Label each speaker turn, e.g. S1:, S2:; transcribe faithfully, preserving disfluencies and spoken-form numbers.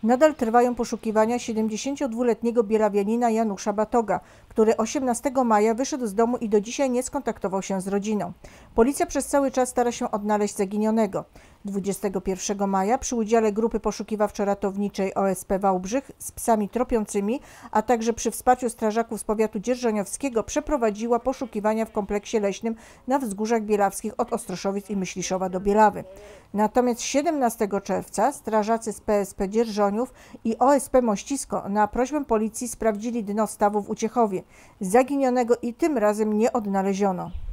S1: Nadal trwają poszukiwania siedemdziesięciodwuletniego bielawianina Janusza Batoga, który osiemnastego maja wyszedł z domu i do dzisiaj nie skontaktował się z rodziną. Policja przez cały czas stara się odnaleźć zaginionego. dwudziestego pierwszego maja przy udziale grupy poszukiwawczo-ratowniczej O S P Wałbrzych z psami tropiącymi, a także przy wsparciu strażaków z powiatu dzierżoniowskiego przeprowadziła poszukiwania w kompleksie leśnym na Wzgórzach Bielawskich od Ostroszowic i Myśliszowa do Bielawy. Natomiast siedemnastego czerwca strażacy z P S P Dzierżoniów i O S P Mościsko na prośbę policji sprawdzili dno stawu w Uciechowie. Zaginionego i tym razem nie odnaleziono.